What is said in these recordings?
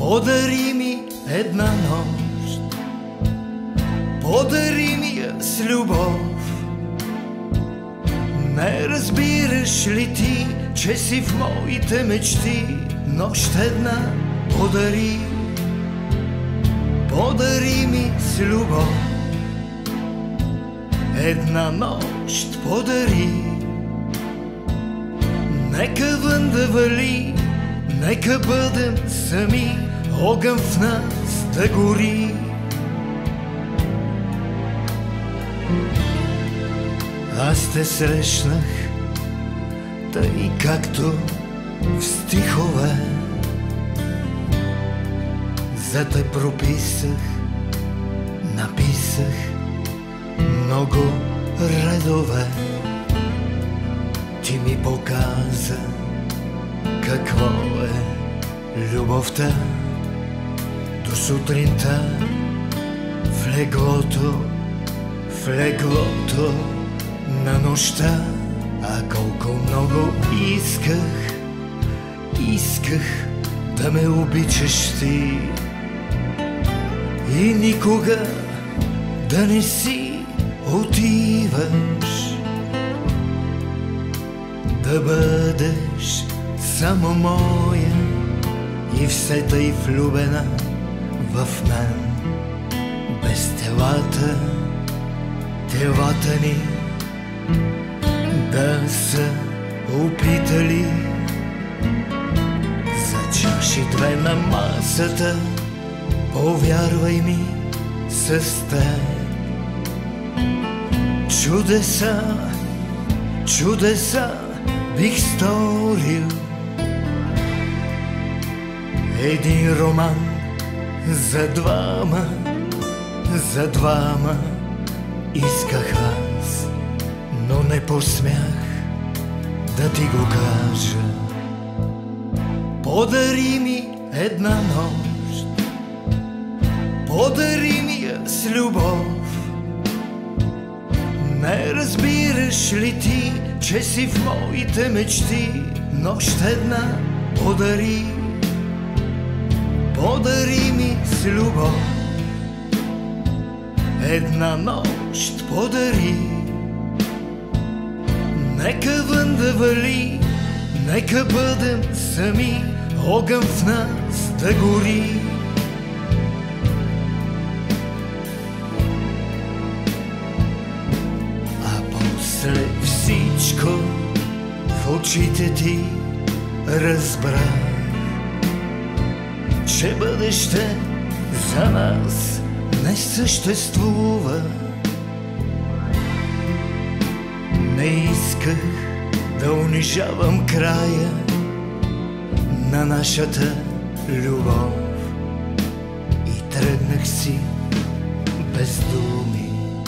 Подари ми една нощ, подари ми я с любов. Не разбираш ли ти, че си в моите мечти? Нощ една подари, подари ми с любов. Една нощ подари, нека вън да вали, нека бъдем сами, огън в нас да гори. Аз те срещнах, тъй както в стихове, за те прописах, написах много редове. Ти ми показа какво е любовта. До сутринта в леглото на нощта. А колко много исках да ме обичаш ти и никога да не си отиваш, да бъдеш само моя и все тъй влюбена в мен. Без телата ни да са опитали за чаши две на масата. Повярвай ми, с теб чудеса бих сторил. Един роман за двама исках аз, но не посмях да ти го кажа. Подари ми една нощ, подари ми я с любов. Не разбираш ли ти, че си в моите мечти? Нощ една подари, подари ми с любов. Една нощ подари, нека вън да вали, нека бъдем сами, огън в нас да гори. А после всичко в очите ти разбрах, че бъдеще за нас не съществува. Не исках да унижавам края на нашата любов и тръгнах си без думи.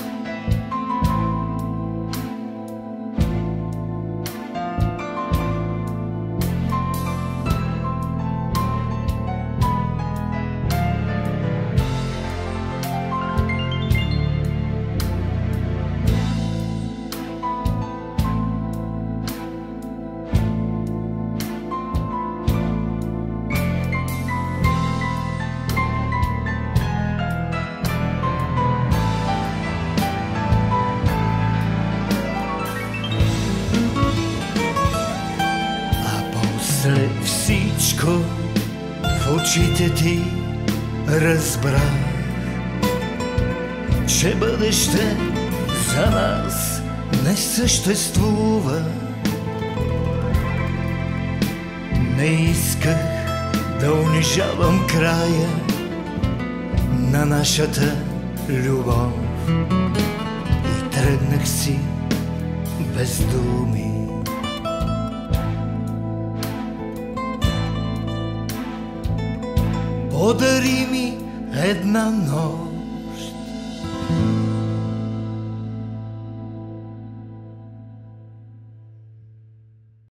След всичко в очите ти разбрах, че бъдеще за нас не съществува. Не исках да унижавам края на нашата любов и тръгнах си без думи. Подари ми една нощ,